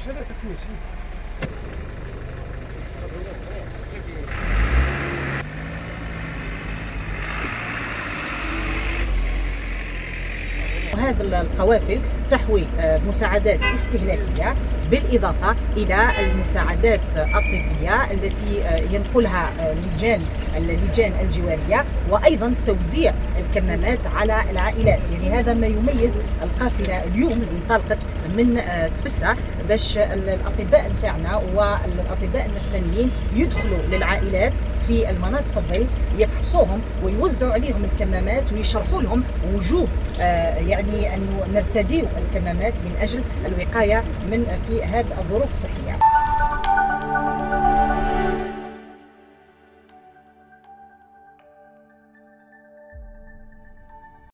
هذه القوافل تحوي مساعدات استهلاكية بالإضافة إلى المساعدات الطبية التي ينقلها اللجان الجوارية، وأيضا توزيع الكمامات على العائلات. يعني هذا ما يميز القافلة اليوم اللي انطلقت من تبسة باش الأطباء نتاعنا والأطباء النفسانيين يدخلوا للعائلات في المناطق الظل، يفحصوهم ويوزعوا عليهم الكمامات ويشرحوا لهم وجوب يعني أن نرتديو الكمامات من أجل الوقاية من في هذه الظروف الصحية.